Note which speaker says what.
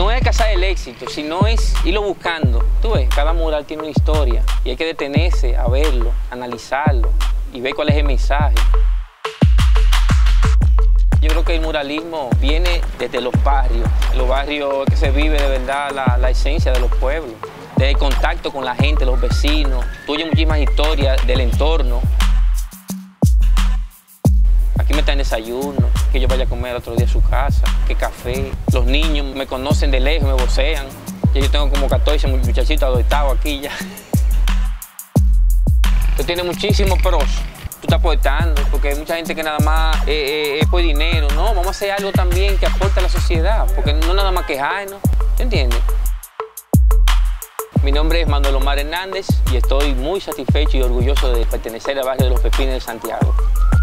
Speaker 1: no es alcanzar el éxito, sino es irlo buscando. Tú ves, cada mural tiene una historia y hay que detenerse a verlo, analizarlo y ver cuál es el mensaje. Yo creo que el muralismo viene desde los barrios que se vive de verdad la esencia de los pueblos, desde el contacto con la gente, los vecinos. Tú oyes muchísimas historias del entorno. Aquí me traen desayuno, que yo vaya a comer otro día a su casa, que café. Los niños me conocen de lejos, me vocean. Ya yo tengo como 14 muchachitos adoptados aquí ya. Esto tiene muchísimos pros. Tú estás aportando, porque hay mucha gente que nada más es por dinero. No, vamos a hacer algo también que aporte a la sociedad, porque no nada más quejarnos. ¿Entiendes? Mi nombre es Manuel Omar Hernández y estoy muy satisfecho y orgulloso de pertenecer al barrio de Los Pepines de Santiago.